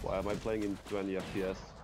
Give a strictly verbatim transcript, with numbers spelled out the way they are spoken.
Why am I playing in twenty F P S?